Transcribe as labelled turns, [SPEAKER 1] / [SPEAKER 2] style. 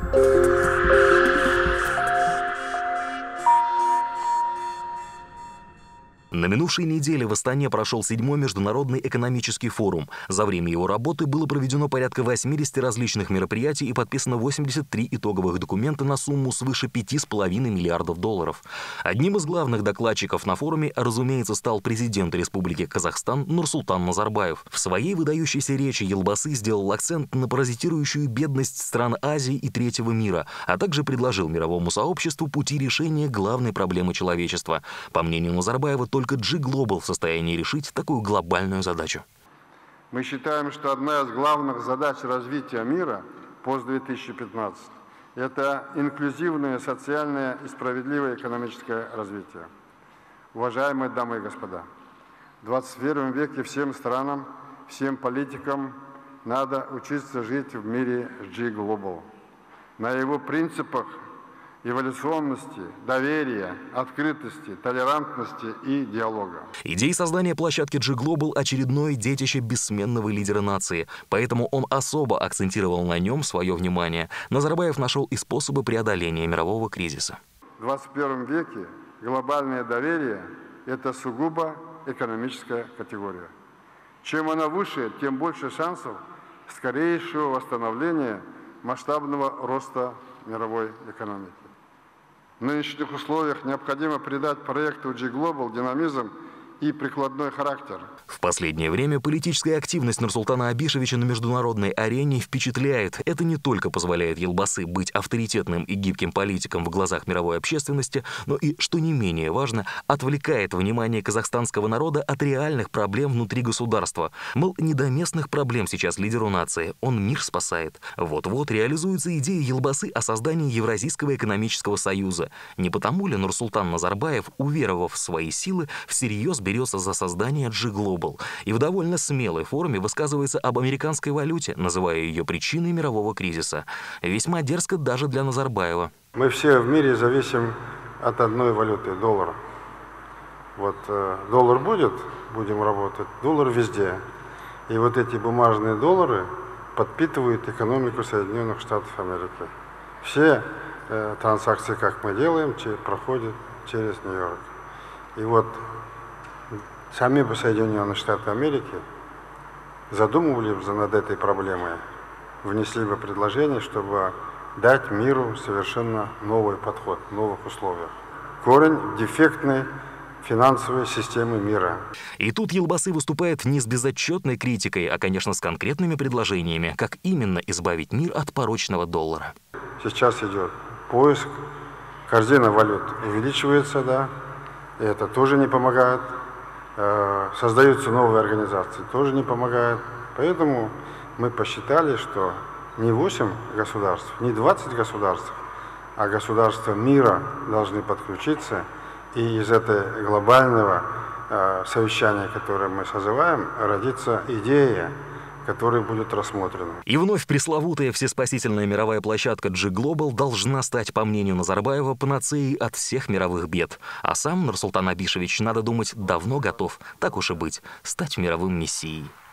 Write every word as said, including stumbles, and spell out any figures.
[SPEAKER 1] На минувшей неделе в Астане прошел седьмой международный экономический форум. За время его работы было проведено порядка восьмидесяти различных мероприятий и подписано восемьдесят три итоговых документа на сумму свыше пяти с половиной миллиардов долларов. Одним из главных докладчиков на форуме, разумеется, стал президент Республики Казахстан Нурсултан Назарбаев. В своей выдающейся речи Елбасы сделал акцент на паразитирующую бедность стран Азии и третьего мира, а также предложил мировому сообществу пути решения главной проблемы человечества. По мнению Назарбаева, только джи Global в состоянии решить такую глобальную задачу.
[SPEAKER 2] Мы считаем, что одна из главных задач развития мира пост две тысячи пятнадцать – это инклюзивное, социальное и справедливое экономическое развитие. Уважаемые дамы и господа, в двадцать первом веке всем странам, всем политикам надо учиться жить в мире джи Global. На его принципах эволюционности, доверия, открытости, толерантности и диалога.
[SPEAKER 1] Идея создания площадки джи Global – очередное детище бессменного лидера нации, поэтому он особо акцентировал на нем свое внимание. Назарбаев нашел и способы преодоления мирового кризиса.
[SPEAKER 2] В двадцать первом веке глобальное доверие – это сугубо экономическая категория. Чем она выше, тем больше шансов скорейшего восстановления масштабного роста мировой экономики. В нынешних условиях необходимо придать проекту джи Global динамизм и прикладной характер.
[SPEAKER 1] В последнее время политическая активность Нурсултана Абишевича на международной арене впечатляет. Это не только позволяет Елбасы быть авторитетным и гибким политиком в глазах мировой общественности, но и, что не менее важно, отвлекает внимание казахстанского народа от реальных проблем внутри государства. Мол, не до местных проблем сейчас лидеру нации, он мир спасает. Вот-вот реализуется идея Елбасы о создании Евразийского экономического союза. Не потому ли Нурсултан Назарбаев, уверовав в свои силы, всерьез берется за создание джи Global и в довольно смелой форме высказывается об американской валюте, называя ее причиной мирового кризиса. Весьма дерзко даже для Назарбаева.
[SPEAKER 2] Мы все в мире зависим от одной валюты – доллара. Вот э, доллар будет, будем работать, доллар везде. И вот эти бумажные доллары подпитывают экономику Соединенных Штатов Америки. Все э, транзакции, как мы делаем, че, проходят через Нью-Йорк. И вот сами бы Соединенные Штаты Америки задумывали бы над этой проблемой, внесли бы предложение, чтобы дать миру совершенно новый подход в новых условиях. Корень дефектной финансовой системы мира.
[SPEAKER 1] И тут Елбасы выступает не с безотчетной критикой, а, конечно, с конкретными предложениями, как именно избавить мир от порочного доллара.
[SPEAKER 2] Сейчас идет поиск, корзина валют увеличивается, да, и это тоже не помогает. Создаются новые организации, тоже не помогает. Поэтому мы посчитали, что не восемь государств, не двадцать государств, а государства мира должны подключиться. И из этого глобального э, совещания, которое мы созываем, родится идея, которая будет рассмотрена.
[SPEAKER 1] И вновь пресловутая всеспасительная мировая площадка джи Global должна стать, по мнению Назарбаева, панацеей от всех мировых бед. А сам Нурсултан Абишевич, надо думать, давно готов, так уж и быть, стать мировым мессией.